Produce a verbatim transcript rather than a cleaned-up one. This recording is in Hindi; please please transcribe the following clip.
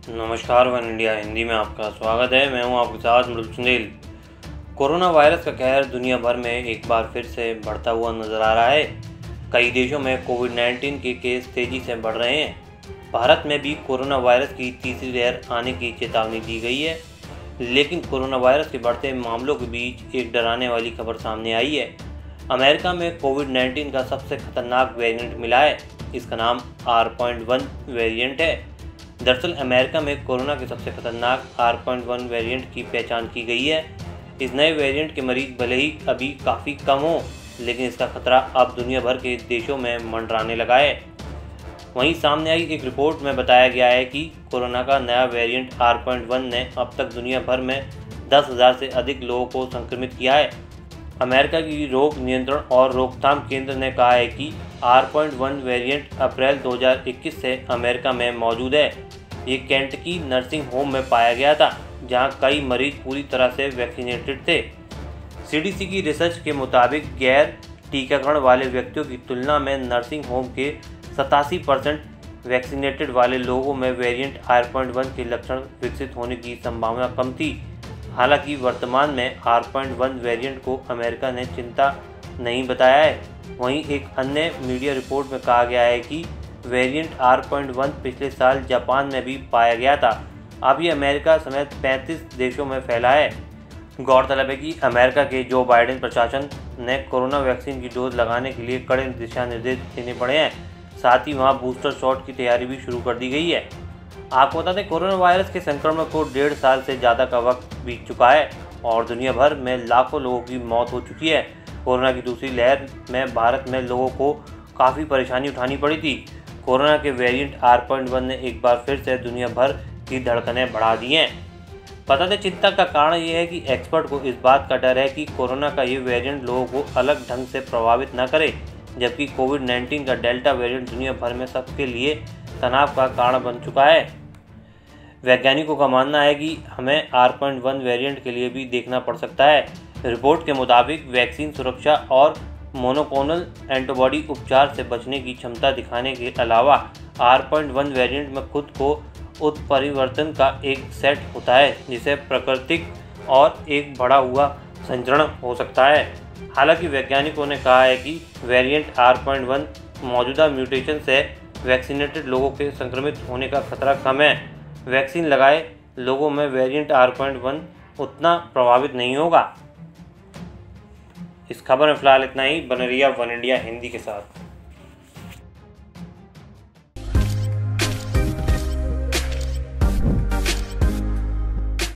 नमस्कार, वन इंडिया हिंदी में आपका स्वागत है। मैं हूं आपके साथ मृदुल सुनील। कोरोना वायरस का कहर दुनिया भर में एक बार फिर से बढ़ता हुआ नजर आ रहा है। कई देशों में कोविड नाइन्टीन के केस तेजी से बढ़ रहे हैं। भारत में भी कोरोना वायरस की तीसरी लहर आने की चेतावनी दी गई है, लेकिन कोरोना वायरस के बढ़ते मामलों के बीच एक डराने वाली खबर सामने आई है। अमेरिका में कोविड नाइन्टीन का सबसे खतरनाक वेरिएंट मिला है। इसका नाम आर पॉइंट वन वेरिएंट है। दरअसल अमेरिका में कोरोना के सबसे खतरनाक आर पॉइंट वन वेरिएंट की पहचान की गई है। इस नए वेरिएंट के मरीज भले ही अभी काफ़ी कम हों, लेकिन इसका खतरा अब दुनिया भर के देशों में मंडराने लगा है। वहीं सामने आई एक रिपोर्ट में बताया गया है कि कोरोना का नया वेरिएंट आर पॉइंट वन ने अब तक दुनिया भर में दस हज़ार से अधिक लोगों को संक्रमित किया है। अमेरिका की रोग नियंत्रण और रोकथाम केंद्र ने कहा है कि आर पॉइंट वन वेरिएंट अप्रैल दो हज़ार इक्कीस से अमेरिका में मौजूद है। ये केंटकी नर्सिंग होम में पाया गया था, जहां कई मरीज पूरी तरह से वैक्सीनेटेड थे। सीडीसी की रिसर्च के मुताबिक गैर टीकाकरण वाले व्यक्तियों की तुलना में नर्सिंग होम के सतासी परसेंट वैक्सीनेटेड वाले लोगों में वेरिएंट आर पॉइंट वन के लक्षण विकसित होने की संभावना कम थी। हालांकि वर्तमान में आर पॉइंट वन वेरिएंट को अमेरिका ने चिंता नहीं बताया है। वहीं एक अन्य मीडिया रिपोर्ट में कहा गया है कि वेरिएंट आर पॉइंट वन पिछले साल जापान में भी पाया गया था। अब ये अमेरिका समेत पैंतीस देशों में फैला है। गौरतलब है कि अमेरिका के जो बाइडेन प्रशासन ने कोरोना वैक्सीन की डोज लगाने के लिए कड़े दिशा निर्देश देने पड़े हैं। साथ ही वहाँ बूस्टर शॉट की तैयारी भी शुरू कर दी गई है। आपको बता दें, कोरोना वायरस के संक्रमण को डेढ़ साल से ज़्यादा का वक्त बीत चुका है और दुनिया भर में लाखों लोगों की मौत हो चुकी है। कोरोना की दूसरी लहर में भारत में लोगों को काफ़ी परेशानी उठानी पड़ी थी। कोरोना के वेरिएंट आर पॉइंट वन ने एक बार फिर से दुनिया भर की धड़कनें बढ़ा दी हैं। पता है, चिंता का कारण ये है कि एक्सपर्ट को इस बात का डर है कि कोरोना का ये वेरिएंट लोगों को अलग ढंग से प्रभावित न करे, जबकि कोविड नाइन्टीन का डेल्टा वेरिएंट दुनिया भर में सबके लिए तनाव का कारण बन चुका है। वैज्ञानिकों का मानना है कि हमें आर पॉइंट वन वेरिएंट के लिए भी देखना पड़ सकता है। रिपोर्ट के मुताबिक वैक्सीन सुरक्षा और मोनोक्लोनल एंटीबॉडी उपचार से बचने की क्षमता दिखाने के अलावा आर पॉइंट वन वेरिएंट में खुद को उत्परिवर्तन का एक सेट होता है, जिसे प्राकृतिक और एक बढ़ा हुआ संचरण हो सकता है। हालांकि वैज्ञानिकों ने कहा है कि वेरिएंट आर पॉइंट वन मौजूदा म्यूटेशन से वैक्सीनेटेड लोगों के संक्रमित होने का खतरा कम है। वैक्सीन लगाए लोगों में वेरिएंट आर पॉइंट वन उतना प्रभावित नहीं होगा। इस खबर में फिलहाल इतना ही। बने रहिए वन इंडिया हिंदी के साथ।